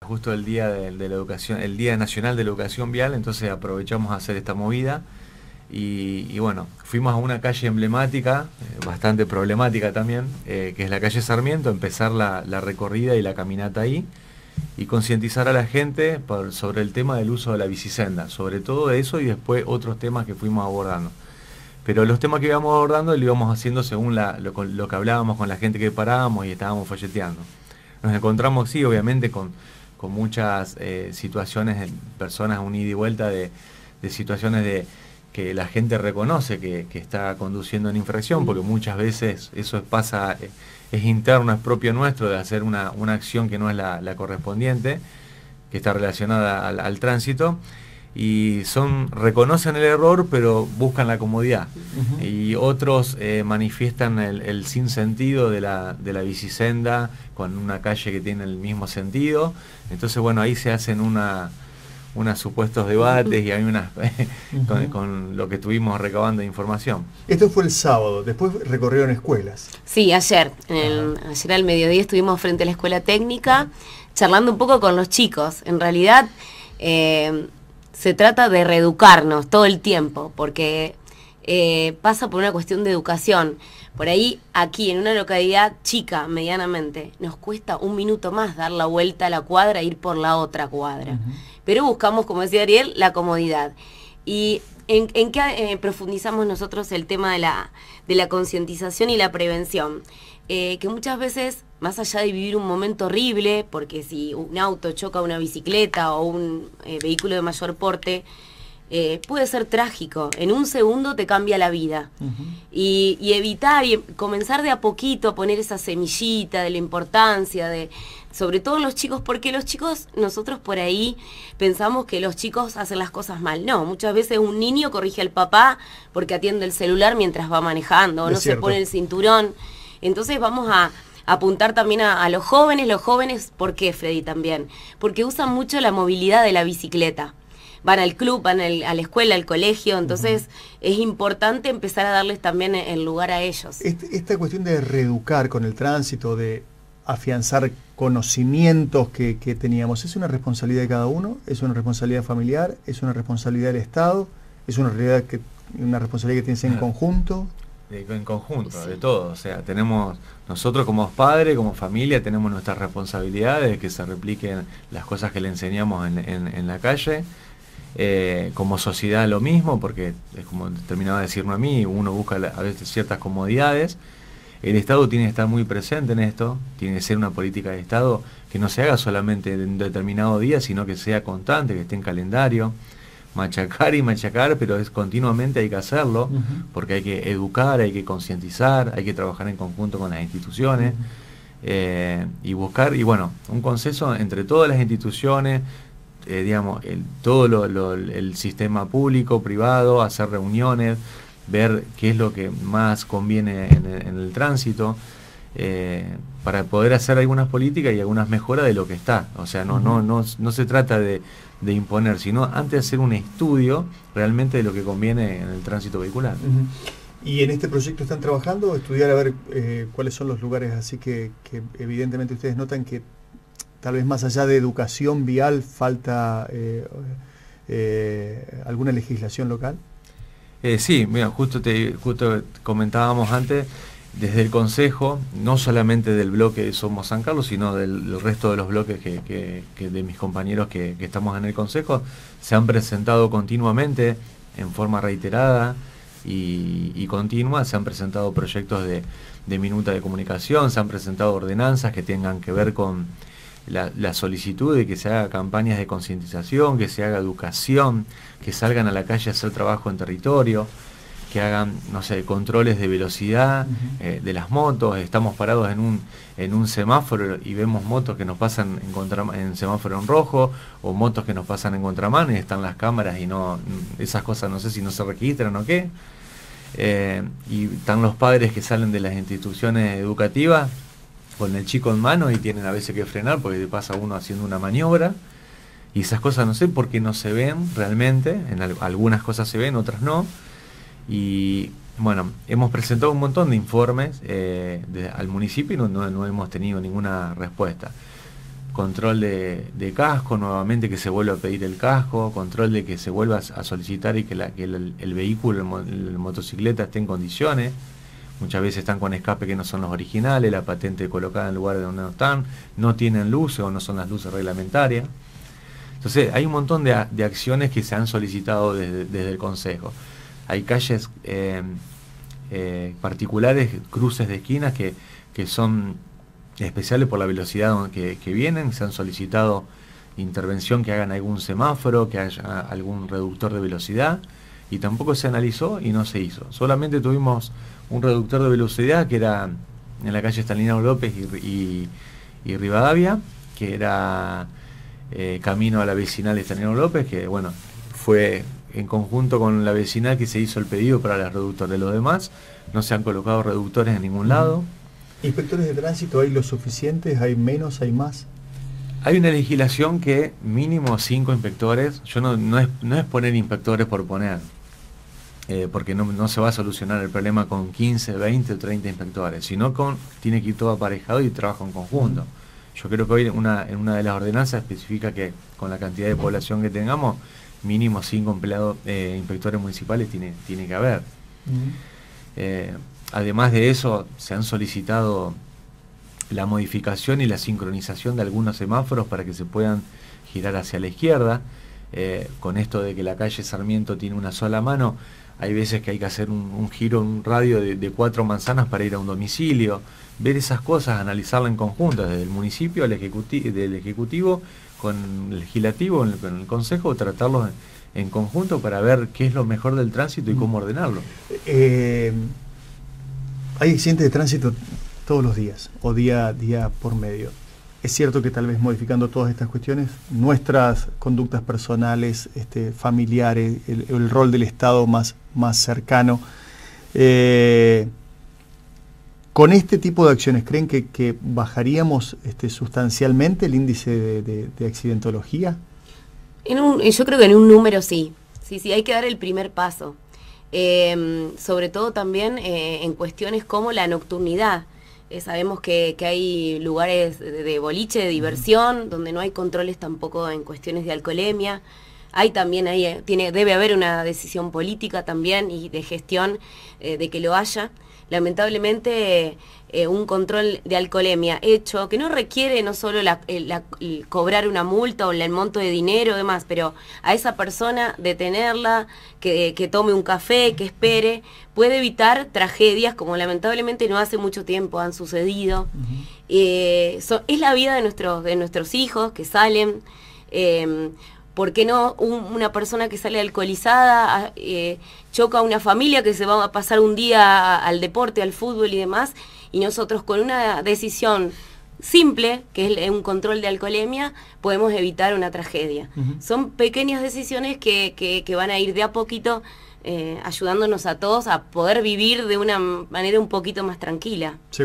Justo el día de la educación, el Día Nacional de la Educación Vial, entonces aprovechamos a hacer esta movida y bueno, fuimos a una calle emblemática, bastante problemática también, que es la calle Sarmiento, empezar la recorrida y la caminata ahí y concientizar a la gente sobre el tema del uso de la bicisenda, sobre todo eso y después otros temas que fuimos abordando. Pero los temas que íbamos abordando lo íbamos haciendo según lo que hablábamos con la gente que parábamos y estábamos folleteando. Nos encontramos, sí, obviamente, con muchas situaciones, personas un ida y vuelta de situaciones de que la gente reconoce que está conduciendo en infracción, porque muchas veces eso pasa, es interno, es propio nuestro de hacer una acción que no es la correspondiente, que está relacionada al tránsito, y reconocen el error pero buscan la comodidad. Y otros manifiestan el sinsentido de la bicisenda con una calle que tiene el mismo sentido. Entonces bueno, ahí se hacen unos supuestos debates y hay unas con lo que estuvimos recabando de información. Esto fue el sábado, después recorrieron escuelas. Sí, ayer al mediodía estuvimos frente a la escuela técnica charlando un poco con los chicos. En realidad se trata de reeducarnos todo el tiempo, porque pasa por una cuestión de educación. Por ahí, aquí, en una localidad chica, medianamente, nos cuesta un minuto más dar la vuelta a la cuadra e ir por la otra cuadra. Pero buscamos, como decía Ariel, la comodidad. ¿Y en qué profundizamos nosotros el tema de la concientización y la prevención? Que muchas veces, más allá de vivir un momento horrible, porque si un auto choca una bicicleta o un vehículo de mayor porte, puede ser trágico. En un segundo te cambia la vida. Y evitar y comenzar de a poquito a poner esa semillita de la importancia sobre todo los chicos, porque los chicos, nosotros por ahí pensamos que los chicos hacen las cosas mal. No, muchas veces un niño corrige al papá porque atiende el celular mientras va manejando, o no se pone el cinturón. Entonces vamos a apuntar también a los jóvenes, ¿por qué, Freddy, también? Porque usan mucho la movilidad de la bicicleta. Van al club, van a la escuela, al colegio, entonces es importante empezar a darles también el lugar a ellos. Esta cuestión de reeducar con el tránsito, de afianzar conocimientos que teníamos, ¿es una responsabilidad de cada uno? ¿Es una responsabilidad familiar? ¿Es una responsabilidad del Estado? ¿Es una responsabilidad que tienes en conjunto? En conjunto, Sí. de todo. O sea, nosotros como padres, como familia, tenemos nuestras responsabilidades de que se repliquen las cosas que le enseñamos en la calle. Como sociedad lo mismo, porque es como terminaba de decirme a mí, uno busca a veces ciertas comodidades. El Estado tiene que estar muy presente en esto, tiene que ser una política de Estado que no se haga solamente en un determinado día, sino que sea constante, que esté en calendario, machacar, pero continuamente hay que hacerlo, porque hay que educar, hay que concientizar, hay que trabajar en conjunto con las instituciones, y buscar, y bueno, un consenso entre todas las instituciones, digamos, todo el sistema público, privado, hacer reuniones, ver qué es lo que más conviene en el tránsito, para poder hacer algunas políticas y algunas mejoras de lo que está. O sea, no se trata de imponer, sino antes de hacer un estudio realmente de lo que conviene en el tránsito vehicular. Y en este proyecto están trabajando, estudiar a ver cuáles son los lugares así que evidentemente ustedes notan que tal vez más allá de educación vial falta alguna legislación local. Sí, mira, justo comentábamos antes, desde el Consejo, no solamente del bloque de Somos San Carlos, sino del resto de los bloques que de mis compañeros que estamos en el Consejo, se han presentado continuamente, en forma reiterada y continua, se han presentado proyectos de minuta de comunicación, se han presentado ordenanzas que tengan que ver con la solicitud de que se haga campañas de concientización, que se haga educación, que salgan a la calle a hacer trabajo en territorio, que hagan, no sé, controles de velocidad de las motos. Estamos parados en un semáforo y vemos motos que nos pasan en semáforo en rojo, o motos que nos pasan en contramano y están las cámaras y esas cosas no sé si no se registran o qué. Y están los padres que salen de las instituciones educativas con el chico en mano y tienen a veces que frenar porque pasa uno haciendo una maniobra, y esas cosas no sé por qué no se ven realmente. Algunas cosas se ven, otras no. Y bueno, hemos presentado un montón de informes al municipio y no hemos tenido ninguna respuesta. control de casco, nuevamente que se vuelva a pedir el casco, control de que se vuelva a solicitar y que el vehículo, el motocicleta esté en condiciones. Muchas veces están con escape que no son los originales, la patente colocada en lugares donde no están, no tienen luces o no son las luces reglamentarias. Entonces hay un montón de acciones que se han solicitado desde el Consejo. Hay calles particulares, cruces de esquinas que son especiales por la velocidad que vienen. Se han solicitado intervención, que hagan algún semáforo, que haya algún reductor de velocidad, y tampoco se analizó y no se hizo. Solamente tuvimos un reductor de velocidad que era en la calle Stanislao López y Rivadavia, que era camino a la vecinal de Stanislao López, que bueno, fue en conjunto con la vecinal que se hizo el pedido para los reductores. De los demás no se han colocado reductores en ningún lado. ¿Inspectores de tránsito hay los suficientes? ¿Hay menos? ¿Hay más? Hay una legislación que mínimo 5 inspectores. Yo no es poner inspectores por poner, porque no se va a solucionar el problema con 15, 20 o 30 inspectores, sino tiene que ir todo aparejado y trabajo en conjunto. Yo creo que hoy en una de las ordenanzas especifica que con la cantidad de población que tengamos, mínimo 5 inspectores municipales tiene que haber. Además de eso, se han solicitado la modificación y la sincronización de algunos semáforos para que se puedan girar hacia la izquierda. Con esto de que la calle Sarmiento tiene una sola mano, hay veces que hay que hacer un giro, un radio de 4 manzanas para ir a un domicilio. Ver esas cosas, analizarla en conjunto, desde el municipio, del Ejecutivo, con el Legislativo, con el Consejo, tratarlos en conjunto para ver qué es lo mejor del tránsito y cómo ordenarlo. Hay accidentes de tránsito todos los días, o día por medio. Es cierto que tal vez modificando todas estas cuestiones, nuestras conductas personales, familiares, el rol del Estado más cercano, con este tipo de acciones, ¿creen que bajaríamos sustancialmente el índice de accidentología? Yo creo que en un número sí, hay que dar el primer paso. Sobre todo también en cuestiones como la nocturnidad. Sabemos que hay lugares de boliche, de diversión, donde no hay controles tampoco en cuestiones de alcoholemia. Debe haber una decisión política también y de gestión de que lo haya. Lamentablemente un control de alcoholemia hecho, que no requiere no solo el cobrar una multa o el monto de dinero y demás, pero a esa persona detenerla, que tome un café, que espere, puede evitar tragedias como lamentablemente no hace mucho tiempo han sucedido. Es la vida de nuestros hijos que salen. ¿Por qué no una persona que sale alcoholizada choca a una familia que se va a pasar un día al deporte, al fútbol y demás? Y nosotros con una decisión simple, que es un control de alcoholemia, podemos evitar una tragedia. Son pequeñas decisiones que van a ir de a poquito ayudándonos a todos a poder vivir de una manera un poquito más tranquila. Sí.